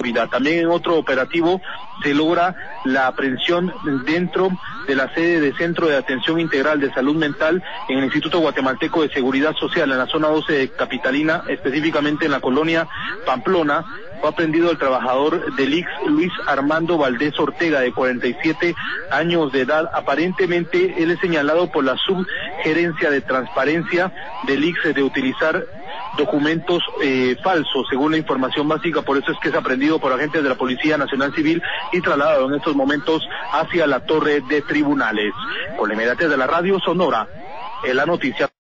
seguridad. También en otro operativo se logra la aprehensión dentro de la sede de Centro de Atención Integral de Salud Mental en el Instituto Guatemalteco de Seguridad Social, en la zona 12 de Capitalina, específicamente en la colonia Pamplona. Fue aprendido el trabajador del ICS, Luis Armando Valdés Ortega, de 47 años de edad. Aparentemente él es señalado por la Subgerencia de Transparencia del ICS de utilizar documentos falsos, según la información básica. Por eso es que es aprendido por agentes de la Policía Nacional Civil y trasladado en estos momentos hacia la torre de tribunales. Con la inmediatez de la radio Sonora, en la noticia.